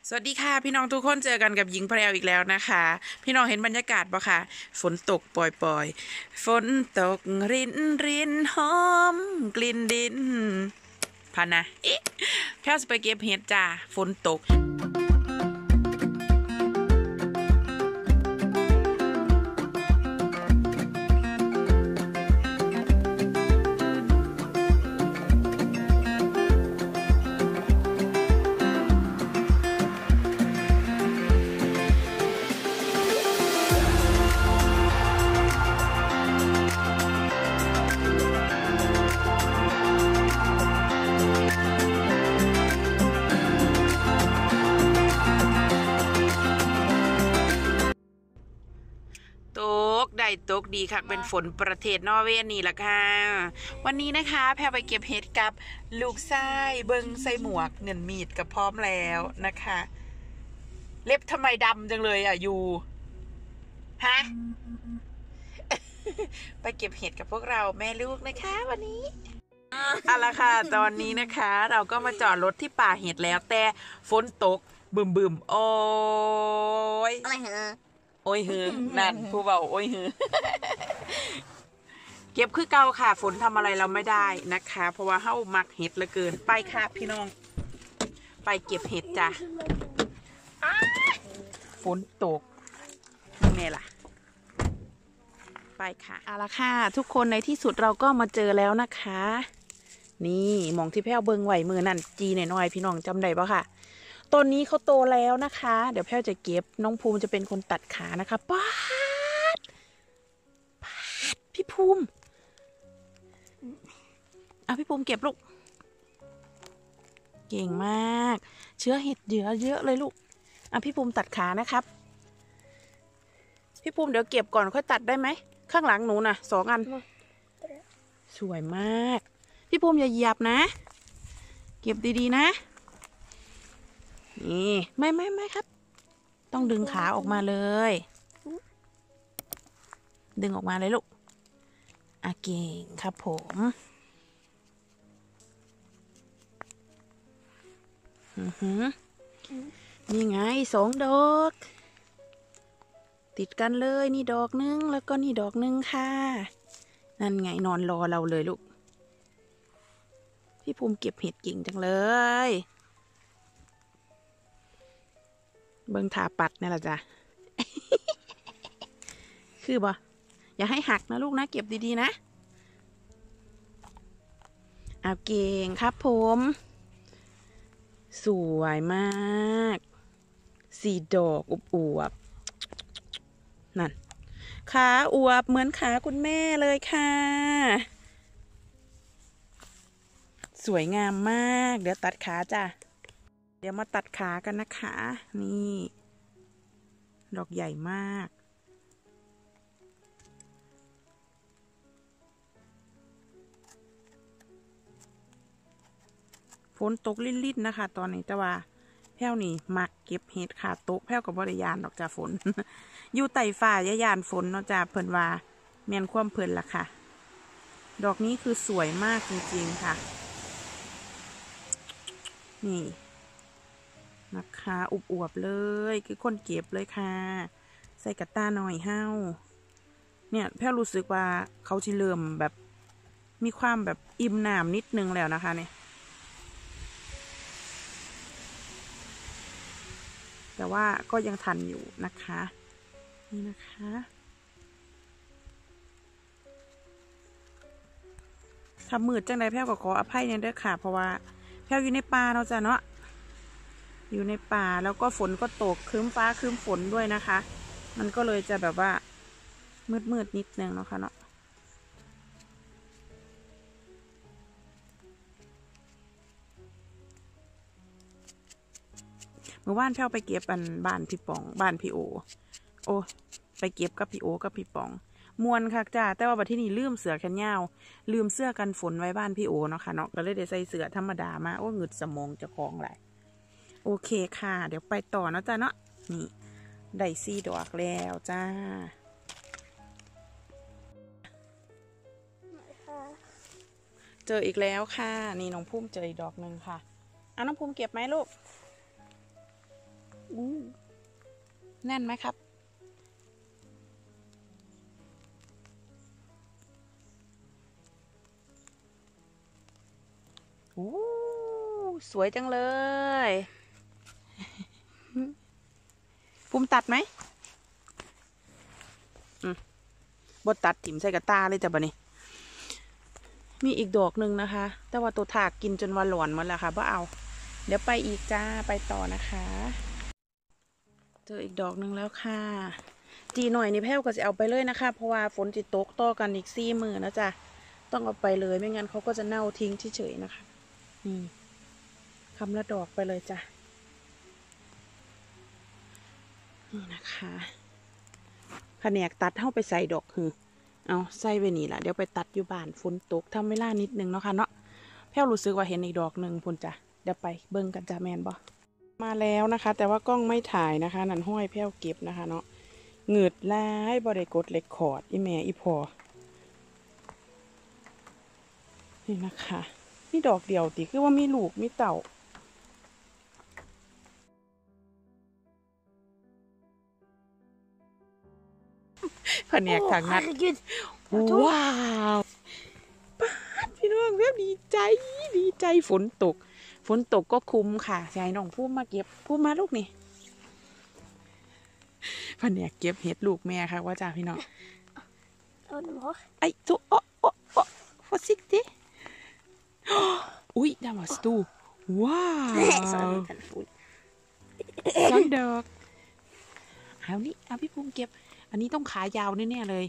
สวัสดีค่ะพี่น้องทุกคนเจอกันกับหญิงแพรวอีกแล้วนะคะพี่น้องเห็นบรรยากาศปะคะฝนตกปล่อยๆฝนตกรินรินหอมกลิ่นดินพานะแค่จะไปเก็บเห็ดจ้าฝนตกตกได้ตกดีค่ะเป็นฝนประเทศนอร์เวย์นี่แหละค่ะวันนี้นะคะแพรไปเก็บเห็ดกับลูกชายเบิงใส่หมวกเงินมีดกับพร้อมแล้วนะคะเล็บทำไมดำจังเลยอ่ะอยู่ฮะ ไปเก็บเห็ดกับพวกเราแม่ลูกนะคะวันนี้เอาละค่ะตอนนี้นะคะเราก็มาจอดรถที่ป่าเห็ดแล้วแต่ฝนตกบึมโอ้ยโอ้ยฮือนั่นผู้เบาโอ้ยฮือเก็บคือเก่าค่ะฝนทำอะไรเราไม่ได้นะคะเพราะว่าเฮ้ามักเห็ดเหลือเกินไปค่ะพี่น้องไปเก็บเห็ดจ้ะฝนตกนี่ล่ะไปค่ะเอาละค่ะทุกคนในที่สุดเราก็มาเจอแล้วนะคะนี่มองที่แพ้วเบิงไหวมือนั่นจีหน่อยๆพี่น้องจำได้ปะค่ะต้นนี้เขาโตแล้วนะคะเดี๋ยวแพ้วจะเก็บน้องภูมิจะเป็นคนตัดขานะคะป้าดพี่ภูมิพี่ภูมิเก็บลูกเก่งมากเชื้อเห็ดเยอะเลยลูกพี่ภูมิตัดขานะครับพี่ภูมิเดี๋ยวเก็บก่อนค่อยตัดได้ไหมข้างหลังหนูน่ะ2 อันสวยมากพี่ภูมิอย่าเหยียบนะเก็บดีๆนะนี่ไม่ครับต้องดึงขาออกมาเลยดึงออกมาเลยลูกเก่งครับผมนี่ไง2 ดอกติดกันเลยนี่ดอกนึงแล้วก็นี่ดอกนึงค่ะนั่นไงนอนรอเราเลยลูกพี่ภูมิเก็บเห็ดเก่งจังเลยเบิ่งถาปัดนี่แหละจ้ะ คือบ่อย่าให้หักนะลูกนะเก็บดีๆนะเก่งครับผมสวยมาก4 ดอกอวบนั่นขาอวบเหมือนขาคุณแม่เลยค่ะสวยงามมากเดี๋ยวตัดขาจ้ะเดี๋ยวมาตัดขากันนะคะนี่ดอกใหญ่มากฝนตกลิ่นๆนะคะตอนนี้แต่ว่าแพ้วนี่มักเก็บเห็ดค่ะตกแพ้วกับบริยานดอกจ่าฝน อยู่ไต่ฝ่ายายานฝนเนาะจ่าเพิ่นว่าเมียนคว่ำเพิ่นละค่ะดอกนี้คือสวยมากจริงๆค่ะนี่นะคะอวบๆเลยคือคนเก็บเลยค่ะใส่กระต้าหน่อยเฮ้าเนี่ยแพ้วรู้สึกว่าเขาจะเริ่มแบบมีความแบบอิ่มน้ำนิดนึงแล้วนะคะเนี่ยแต่ว่าก็ยังทันอยู่นะคะนี่นะคะถ้ามืดจังใดแพ้วก็ขออภัยเนี่ยเด้อค่ะเพราะว่าแพ้วอยู่ในป่าเนาะจ้ะเนาะอยู่ในป่าแล้วก็ฝนก็ตกครึ้มฟ้าครึ้มฝนด้วยนะคะมันก็เลยจะแบบว่ามืดนิดนึงเนาะค่ะเนาะเมื่อวานแพ้วไปเก็บบ้านพี่ป๋องบ้านพี่โอไปเก็บกับพี่โอกับพี่ป๋องมวนค่ะจ้าแต่ว่าบัดที่นี่ลืมเสื้อแขนยาวลืมเสื้อกันฝนไว้บ้านพี่โอเนาะค่ะเนาะก็เลยได้ใส่เสื้อธรรมดามาหงึดสมองจะคล้องแหละโอเคค่ะเดี๋ยวไปต่อเนาะจ้าเนาะนี่ได้4 ดอกแล้วจ้าเจออีกแล้วค่ะนี่น้องพุ่มเจออีกดอกหนึ่งค่ะน้องพุ่มเก็บไหมลูกแน่นไหมครับโอ้สวยจังเลยภูมิตัดไหมบดตัดถิ่มใส่กระตาเลยจ้ะบ่นี่มีอีกดอกหนึ่งนะคะ แต่ว่าตัวถากกินจนว่าหลอนหมดแล้วค่ะบ่เอา เดี๋ยวไปอีกจ้าไปต่อนะคะเจออีกดอกหนึ่งแล้วค่ะจีหน่อยนี่แพ้วก็จะเอาไปเลยนะคะเพราะว่าฝนจิตตกต่อกันอีก4 มื้อนะจ๊ะต้องเอาไปเลยไม่งั้นเขาก็จะเน่าทิ้งเฉยๆนะคะคำละดอกไปเลยจ้ะนี่นะคะแผนกตัดเข้าไปใส่ดอกเอาใส่ไปนี่แหละเดี๋ยวไปตัดอยู่บ้านฝนตกทำเวลานิดนึงเนาะค่ะเนาะแพ้วรู้สึกว่าเห็นอีกดอกหนึ่งพุ่นจ้ะเดี๋ยวไปเบิ่งกันจ้ะแมนบอมาแล้วนะคะ แต่ว่ากล้องไม่ถ่ายนะคะนั่นห้อยแพ้วเก็บนะคะเนาะเหงืดร้ายบริกดเล็กขอดอีแม่อีพอนี่นะคะนี่ดอกเดียวติคือว่ามีลูกมีเต่าแผนกทางนัดว้าวป้าพี่น้องแพ้วดีใจฝนตกก็คุ้มค่ะยายน้องพูดมาเก็บพูดมาลูกนี่แผนกเก็บเห็ดลูกแม่ค่ะว่าจ้าพี่น้องไอ้ตัวฟอสิกติอุ้ยดามาสตูว้าวสองดอกเอาพี่ภูมิเก็บอันนี้ต้องขายาวแน่ๆเลย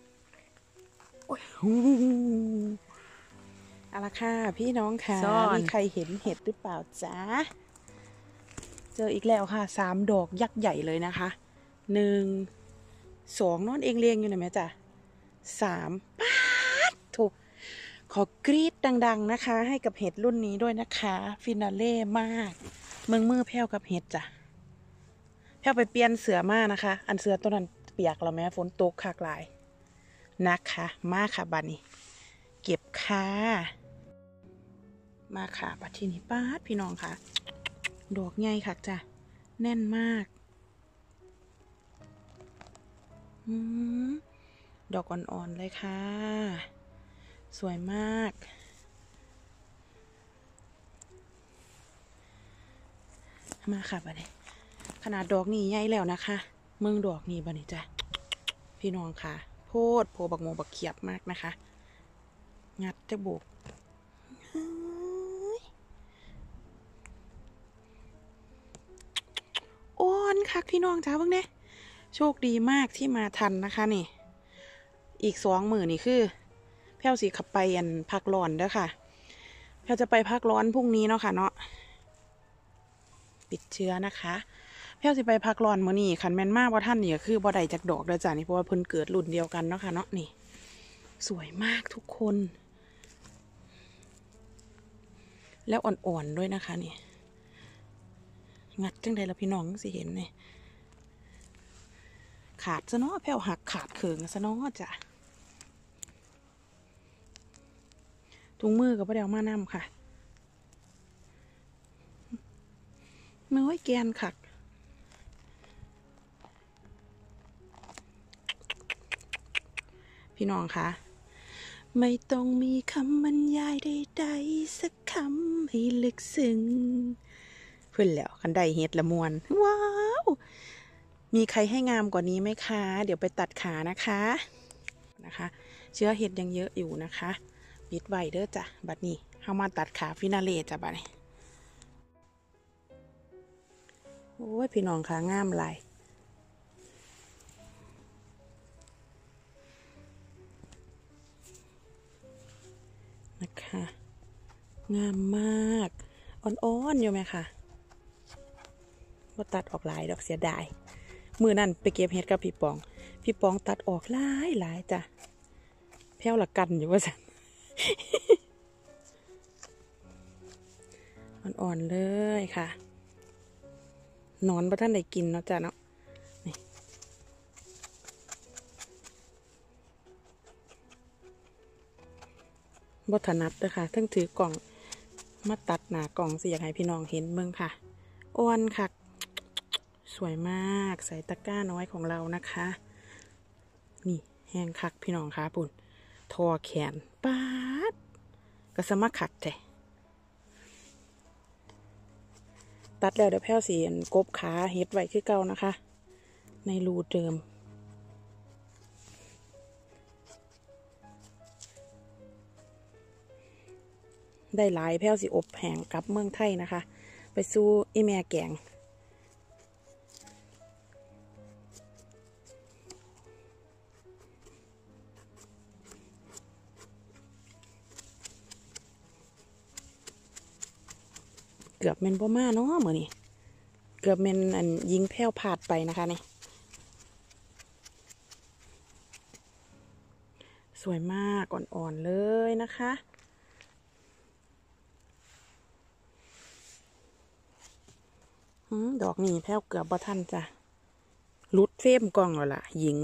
เอาละค่ะพี่น้องค่ะมีใครเห็นเห็ดหรือเปล่าจ๊ะเจออีกแล้วค่ะ3 ดอกยักษ์ใหญ่เลยนะคะ1 2นอนเองเรียงอยู่ไหนไหมจ๊ะ3ป๊าดถูกขอกรี๊ดดังๆนะคะให้กับเห็ดรุ่นนี้ด้วยนะคะฟินาเล่มากมือแพ้วกับเห็ดจ้ะแพ้วไปเปลี่ยนเสือมานะคะอันเสือตัวนั้นเปียกแล้วแม่ฝนตกคักหลายนะคะมาค่ะบัดนี้เก็บค่ะมาค่ะบัดทีนี้ป๊าดพี่น้องค่ะดอกใหญ่ค่ะจ้ะแน่นมากดอกอ่อนๆเลยค่ะสวยมากมาค่ะบัดนี้ขนาดดอกนี้ใหญ่แล้วนะคะมึงดอกนี้บัดนี้จ้ะพี่น้องค่ะโพบักโมบักเขียบมากนะคะงัดจะบุกอ้อนคักพี่น้องจ้าเพิ่งเนี่ยโชคดีมากที่มาทันนะคะนี่อีก2 มื้อนี่คือแพ้วสิขับไปพักร้อนเด้อค่ะแพ้วจะไปพักร้อนพรุ่งนี้เนาะค่ะเนาะปิดเชื้อนะคะแพ้วสิไปพักร้อนมื้อนี้คันแม่นมากว่าท่านนี่ก็คือบ่ได้จากดอกเด้อจ้ะนี่เพราะว่าเพิ่นเกิดรุ่นเดียวกันเนาะค่ะเนาะนี่สวยมากทุกคนแล้วอ่อนๆด้วยนะคะนี่งัดจังใดล่ะพี่น้องสิเห็นเนี่ยขาดซะเนาะแพ้วหักขาดเขิงซะเนาะจ้ะถุงมือกับประเดี๋ยวมานำค่ะน้อยแกนคักพี่น้องคะไม่ต้องมีคำบรรยายใดๆสักคำให้ลึกซึ้งเพื่อนแล้วคันใดเฮ็ดละมวนว้าวมีใครให้งามกว่านี้ไหมคะเดี๋ยวไปตัดขานะคะเชื้อเห็ดยังเยอะอยู่นะคะปิดไว้เด้อจ้ะบัดนี้เข้ามาตัดขาฟินาเล่จ้ะบัดนี้โอ้ยพี่น้องค่ะงามหลายนะคะงามมากอ่อนๆอยู่ไหมคะว่าตัดออกหลายดอกเสียดายมือนั่นไปเก็บเห็ดกับพี่ปองตัดออกหลายจ้ะแพ้วละกันอยู่ว่าสันอ่อนๆเลยค่ะนอนประท่านได้กินเนาะจ้ะเนาะนี่บ่ถนัดเลยค่ะทั้งถือกล่องมาตัดหนากล่องสิอยากให้พี่น้องเห็นเบิ่งค่ะอ่อนค่ะสวยมากใส่ตะกร้าน้อยของเรานะคะนี่แห้งคักพี่น้องคะปุ่นทอแขนป๊าดก็สมัครขัดแท้ตัดแล้วเดี๋ยวแพ้วสีกบขาเฮ็ดไว้คือเก่านะคะในรูเดิมได้หลายแพ้วสีอบแห้งกับเมืองไทยนะคะไปสู้อีแม่แกงเกือบเมนบ่มาเนาะเหมือนนี่เกือบเมนยิงแพ้วพลาดไปนะคะนี่สวยมากอ่อนๆเลยนะคะดอกนี้แพ้วเกือบบ่ทันจ้ะลุดเฟรมกล้องแล้วล่ะหญิง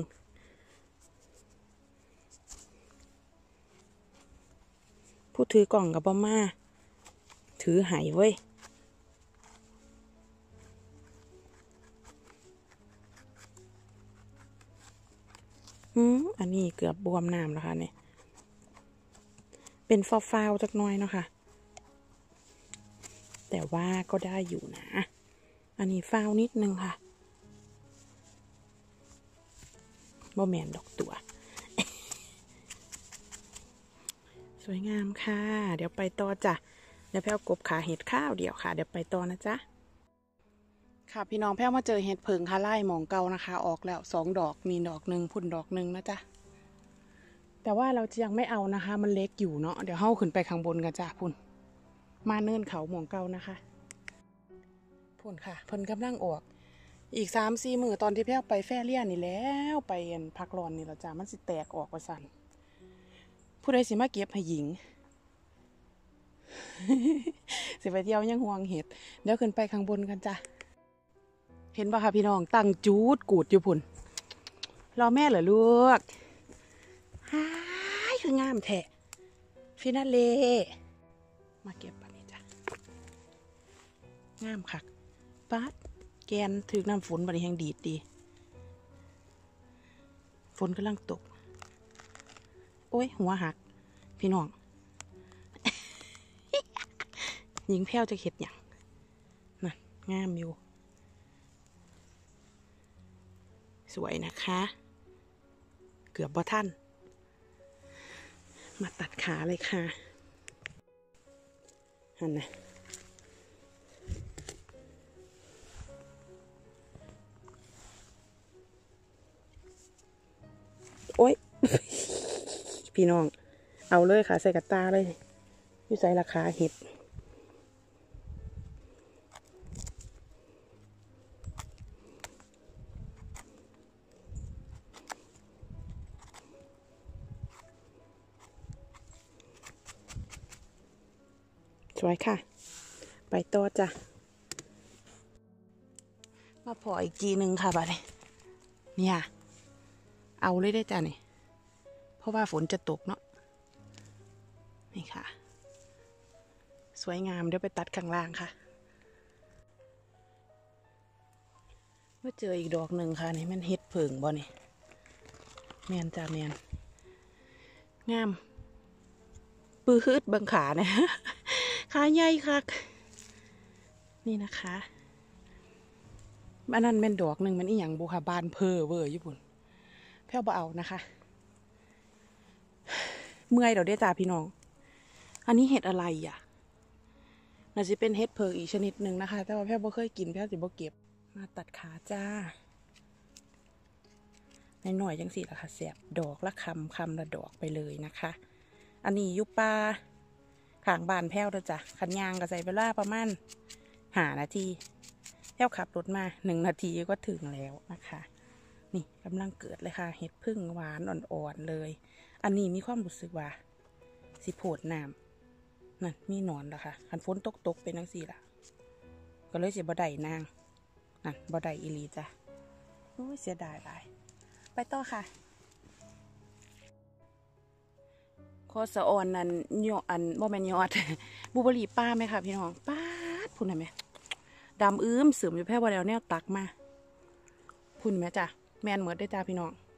ผู้ถือกล่องกับบ่มาถือไหเว้ยอันนี้เกือบบวมน้ำแล้วค่ะเนี่ยเป็นฟาวๆจักหน่อยเนาะค่ะแต่ว่าก็ได้อยู่นะอันนี้ฟาวนิดนึงค่ะบ่แมนดอกตัว สวยงามค่ะเดี๋ยวไปต่อจ้ะเดี๋ยวแพ้วกบขาเห็ดข้าวเดี๋ยวค่ะเดี๋ยวไปต่อนะจ๊ะค่ะพี่น้องแพ้วมาเจอเห็ดเพิงค่ะไล่หมองเก่านะคะออกแล้ว2 ดอกมีดอกหนึ่งพุ่นดอกหนึ่งนะจ๊ะแต่ว่าเราจะยังไม่เอานะคะมันเล็กอยู่เนาะเดี๋ยวเฮาขึ้นไปข้างบนกันจ้ะพุ่นมาเนินเขาหมองเก่านะคะพุ่นค่ะเพิ่นกำลังออกอีก3-4 มื้อตอนที่แพ้วไปแฟเรียนนี่แล้วไปพักร้อนนี่ละจ้ะมันสิแตกออกว่าสั่นผู้ใดสิมาเก็บให้หญิง สิไปเที่ยวยังห่วงเห็ดเดี๋ยวขึ้นไปข้างบนกันจ้ะเห็นป่ะคะพี่น้องตั้งจูดกูดอยู่พุ่นรอแม่เหรอลูกฮายคืองามแท้ฟินาเล่มาเก็บปะนี่จ้ะงามคักปัดแกนถือน้ำฝนบัดนี้แห้งดีดดีฝนกำลังตกโอ้ยหัวหักพี่น้อง ยิงแพ้วจะเห็ดอย่างนั่นงามอยู่สวยนะคะเกือบบ่ทันมาตัดขาเลยค่ะนั่นนะโอ๊ย พี่น้องเอาเลยค่ะใส่กระตาเลยอยู่ใส่ราคาเห็ดสวยค่ะไปต่อจ้ะมาพออีกจีหนึ่งค่ะบัดนี้เนี่ยเอาเลยได้จ้ะนี่เพราะว่าฝนจะตกเนาะนี่ค่ะสวยงามเดี๋ยวไปตัดข้างล่างค่ะเมื่อเจออีกดอกหนึ่งค่ะนี่มันเฮ็ดเผิงบ่นี่แมนจ้ะแมนงามปื้ดเบิ่งขาเนี่ยขาใหญ่ค่ะนี่นะคะอันนั้นเป็นดอกหนึ่งมันอีหยังบุค่ะบานเพอเวอร์ญี่ปุ่นแพ้วบ่เอานะคะเมื่อยเดี๋ยวได้จ้าพี่น้องอันนี้เห็ดอะไรอ่ะน่าจะเป็นเห็ดเพิงอีกชนิดหนึ่งนะคะแต่ว่าแพ้วบ่เคยกินแพ้วสิบ่เก็บมาตัดขาจ้าในหน่อยจังสิล่ะค่ะแสบดอกละคำละดอกไปเลยนะคะอันนี้ยุปลาข้างบ้านแพ้วด้วยจ้ะขันยางก็ใส่เวลาประมาณ5 นาทีแพ้วขับรถมา1 นาทีก็ถึงแล้วนะคะนี่กำลังเกิดเลยค่ะเห็ดพึ่งหวานอ่อนๆเลยอันนี้มีความรู้สึกว่าสิโผดน้ำนั่นมีหนอนแล้วค่ะขันฝนตกเป็นจังซี่ล่ะก็เลยสิบ่ได้นางนั่นบ่ได้อีหลีจ้ะโอ้ยเสียดายหลายไปต่อค่ะคอสะออนนั่นยออันบ่แม่นยอด บูเบอรี่ป้าไหมค่ะพี่น้องป้าดพูดหน่อยไหมดำเสือมอยู่แพ้บ่แล้วแนวตักมาคุณแม่จ้ะแมนเหมือนได้จ้าพี่น้อง